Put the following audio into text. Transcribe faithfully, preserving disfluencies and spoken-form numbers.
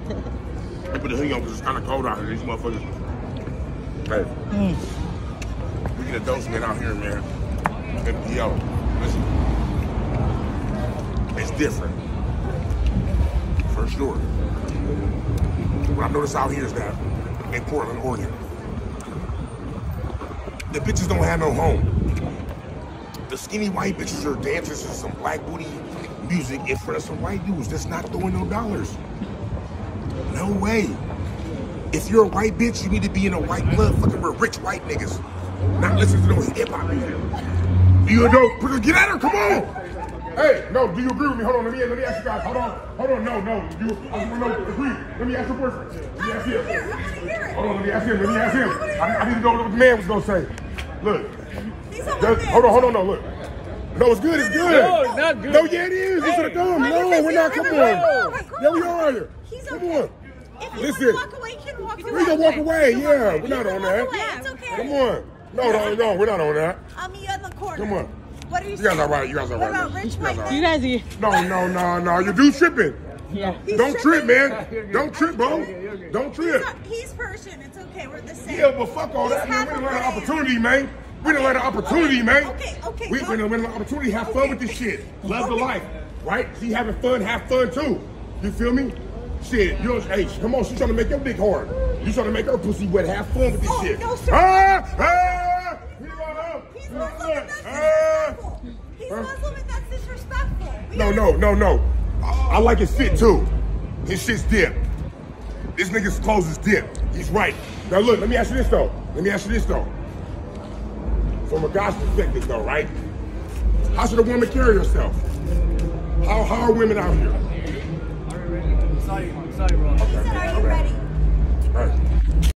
I put the hoodie on because it's kind of cold out here. These motherfuckers. Hey. Mm. We get a dose man out here, man. And, yo, listen. It's different. For sure. What I noticed out here is that in Portland, Oregon, the bitches don't have no home. The skinny white bitches are dancing to some black booty music in front of some white dudes that's not throwing no dollars. No way. If you're a white bitch, you need to be in a white club fucking with rich white niggas. Not listening to no hip hop music. You know, get at her, come on. Hey, no, do you agree with me? Hold on, let me, let me ask you guys. Hold on, hold on, no, no. You, I just want to know, agree. Let me ask your boyfriend. Let me ask him. Hold on, let me ask him, let me ask him. I, I need to know what the man was going to say. Look. Just, hold on, hold on, no, look. No, it's good, it's good. No, it's not good. No, yeah, it is. It's gonna come. No, we're not. Come on. Yeah, we are here. Come on. If you Listen. want to walk away, you can walk away. We can walk away. Yeah, we're not on that. Yeah, it's okay. Come on. No, no, no, we're not on that. I'll meet you in the corner. Come on. What are you You saying? guys are right. You guys are What right. about rich white men? You guys are... No, no, no, no. You do tripping. Yeah. Don't trip, man. Don't trip, bro. Don't trip. He's, he's Persian. It's okay. We're the same. Yeah, but fuck all that, man. We done learned an opportunity, man. We done learned an opportunity, man. Okay, okay. We done learned an opportunity. Have fun with this shit. Love the life, right? See, having fun, have fun too. You feel me? Shit, you know, hey, come on, she's trying to make your dick hard. You trying to make her pussy wet. Have fun with this Oh, shit. no, sir. Ah, ah, He's Muslim and that's disrespectful. He's Muslim and that's disrespectful. We No, gotta- no, no, no. I, I like his fit too. His shit's dip. This nigga's clothes is dip. He's right. Now look, let me ask you this though. Let me ask you this though. From a guy's perspective though, right? How should a woman carry herself? How, how are women out here? Sorry, sorry, bro. He said, are you ready?